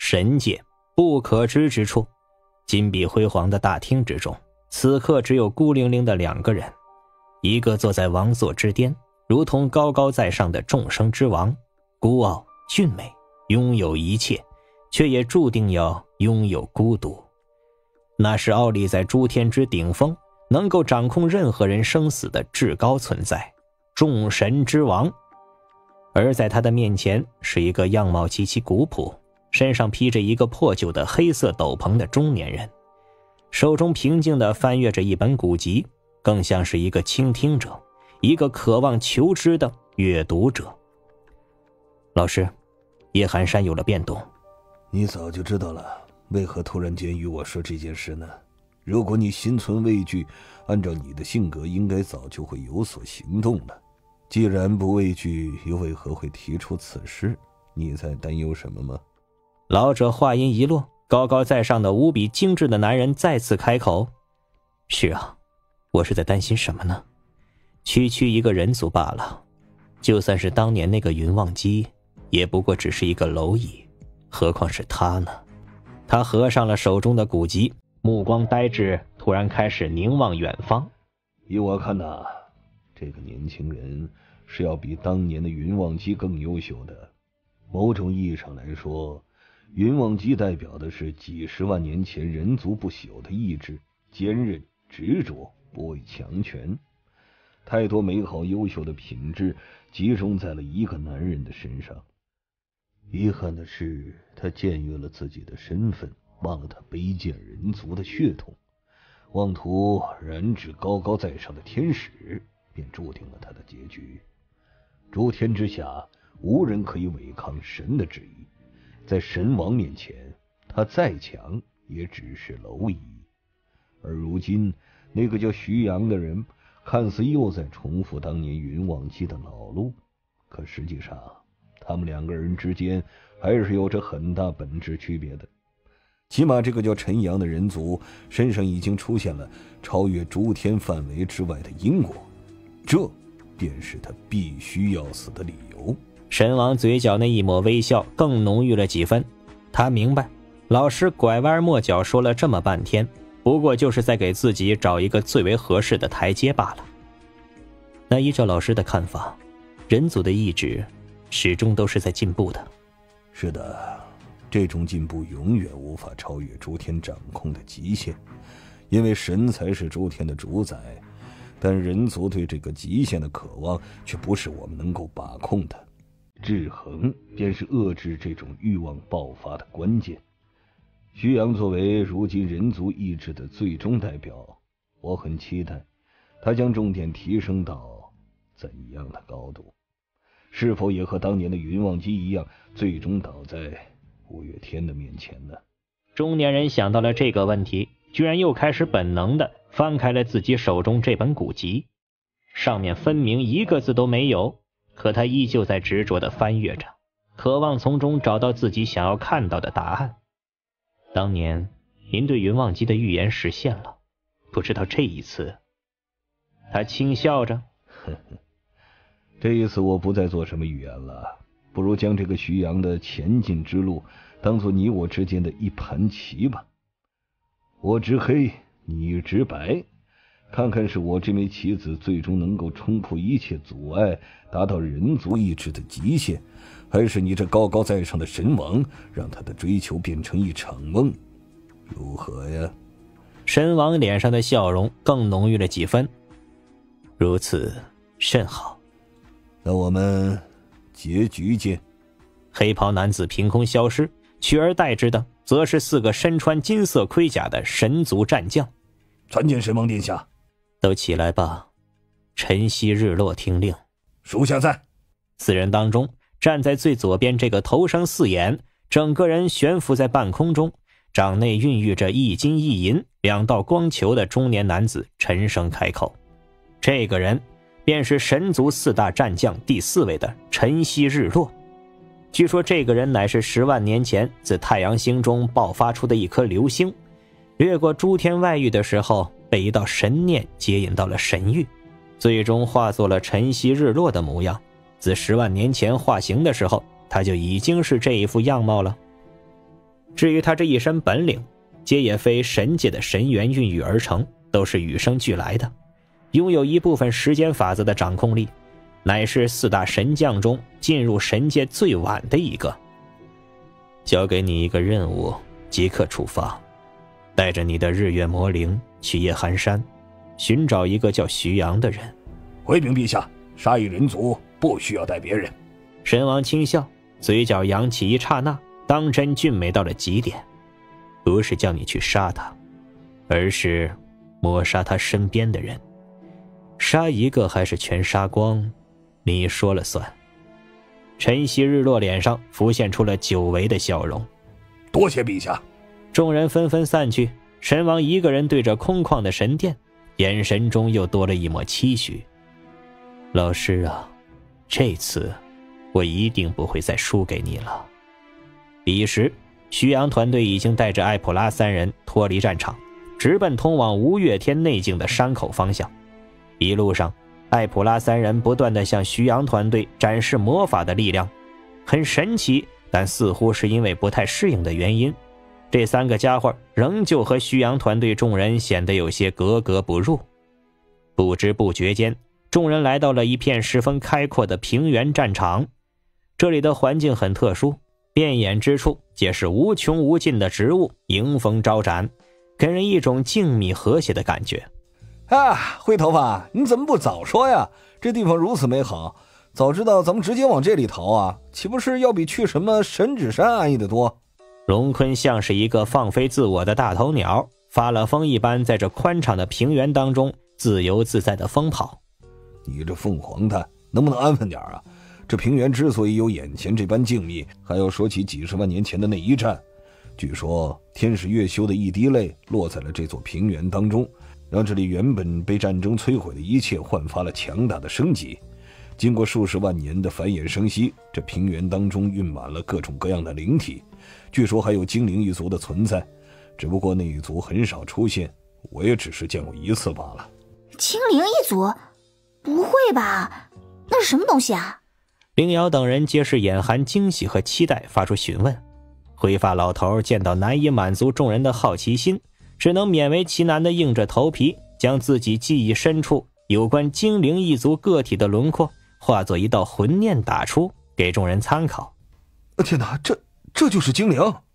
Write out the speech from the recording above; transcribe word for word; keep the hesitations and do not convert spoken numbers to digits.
神界不可知之处。金碧辉煌的大厅之中，此刻只有孤零零的两个人，一个坐在王座之巅，如同高高在上的众生之王，孤傲俊美，拥有一切，却也注定要拥有孤独。那是傲立在诸天之顶峰，能够掌控任何人生死的至高存在，众神之王。而在他的面前是一个样貌极其古朴，身上披着一个破旧的黑色斗篷的中年人，手中平静地翻阅着一本古籍，更像是一个倾听者，一个渴望求知的阅读者。老师，叶寒山有了变动。 你早就知道了，为何突然间与我说这件事呢？如果你心存畏惧，按照你的性格应该早就会有所行动了。既然不畏惧，又为何会提出此事？你在担忧什么吗？ 老者话音一落，高高在上的无比精致的男人再次开口。是啊，我是在担心什么呢？区区一个人族罢了，就算是当年那个云望基，也不过只是一个蝼蚁，何况是他呢？他合上了手中的古籍，目光呆滞，突然开始凝望远方。 依我看呐，这个年轻人是要比当年的云望基更优秀的。某种意义上来说，云望基代表的是几十万年前人族不朽的意志，坚韧执着，不畏强权。太多美好优秀的品质集中在了一个男人的身上。遗憾的是，他僭越了自己的身份，忘了他卑贱人族的血统，妄图染指高高在上的天使，便注定了他的结局。诸天之下，无人可以违抗神的旨意，在神王面前，他再强也只是蝼蚁。而如今，那个叫徐阳的人，看似又在重复当年云望基的老路，可实际上，他们两个人之间还是有着很大本质区别的。起码这个叫陈阳的人族身上已经出现了超越诸天范围之外的因果，这便是他必须要死的理由。 神王嘴角那一抹微笑更浓郁了几分，他明白，老师拐弯抹角说了这么半天，不过就是在给自己找一个最为合适的台阶罢了。那依照老师的看法，人族的意志始终都是在进步的。 是的，这种进步永远无法超越诸天掌控的极限，因为神才是诸天的主宰，但人族对这个极限的渴望却不是我们能够把控的。制衡便是遏制这种欲望爆发的关键。徐阳作为如今人族意志的最终代表，我很期待他将重点提升到怎样的高度？是否也和当年的云望基一样，最终倒在五月天的面前呢？ 中年人想到了这个问题，居然又开始本能地翻开了自己手中这本古籍，上面分明一个字都没有，可他依旧在执着地翻阅着，渴望从中找到自己想要看到的答案。当年您对云望基的预言实现了，不知道这一次。他轻笑着， 呵呵，这一次我不再做什么预言了，不如将这个徐阳的前进之路当做你我之间的一盘棋吧。我执黑，你执白，看看是我这枚棋子最终能够冲破一切阻碍，达到人族意志的极限，还是你这高高在上的神王让他的追求变成一场梦，如何呀？ 神王脸上的笑容更浓郁了几分。如此甚好。 那我们结局见。 黑袍男子凭空消失，取而代之的则是四个身穿金色盔甲的神族战将。 参见神王殿下。 都起来吧，晨曦日落听令。 属下在。 四人当中，站在最左边这个头生四眼，整个人悬浮在半空中，掌内孕育着一金一银两道光球的中年男子沉声开口。这个人便是神族四大战将第四位的晨曦日落。据说这个人乃是十万年前自太阳星中爆发出的一颗流星，掠过诸天外域的时候，被一道神念接引到了神域，最终化作了晨曦日落的模样。自十万年前化形的时候，他就已经是这一副样貌了。 至于他这一身本领，皆也非神界的神元孕育而成，都是与生俱来的，拥有一部分时间法则的掌控力，乃是四大神将中进入神界最晚的一个。交给你一个任务，即刻出发，带着你的日月魔灵去夜寒山，寻找一个叫徐阳的人。 回禀陛下，杀一人族不需要带别人。 神王轻笑，嘴角扬起一刹那，当真俊美到了极点。不是叫你去杀他，而是抹杀他身边的人。杀一个还是全杀光，你说了算。晨曦日落脸上浮现出了久违的笑容。 多谢陛下。 众人纷纷散去，神王一个人对着空旷的神殿，眼神中又多了一抹期许。老师啊，这次我一定不会再输给你了。彼时徐阳团队已经带着艾普拉三人脱离战场，直奔通往吴月天内境的山口方向。一路上艾普拉三人不断地向徐阳团队展示魔法的力量，很神奇，但似乎是因为不太适应的原因，这三个家伙仍旧和徐阳团队众人显得有些格格不入。不知不觉间，众人来到了一片十分开阔的平原战场。这里的环境很特殊，遍眼之处皆是无穷无尽的植物，迎风招展，给人一种静谧和谐的感觉。 啊，灰头发，你怎么不早说呀？这地方如此美好，早知道咱们直接往这里逃啊，岂不是要比去什么神指山安逸得多？ 荣坤像是一个放飞自我的大头鸟，发了疯一般在这宽敞的平原当中自由自在的疯跑。 你这凤凰蛋能不能安分点啊？这平原之所以有眼前这般静谧，还要说起几十万年前的那一战。据说天使月修的一滴泪落在了这座平原当中，让这里原本被战争摧毁的一切焕发了强大的生机。经过数十万年的繁衍生息，这平原当中蕴满了各种各样的灵体，据说还有精灵一族的存在，只不过那一族很少出现，我也只是见过一次罢了。 精灵一族？不会吧，那是什么东西啊？ 凌瑶等人皆是眼含惊喜和期待，发出询问。灰发老头见到难以满足众人的好奇心，只能勉为其难地硬着头皮，将自己记忆深处有关精灵一族个体的轮廓化作一道魂念打出，给众人参考。 天哪，这这就是精灵？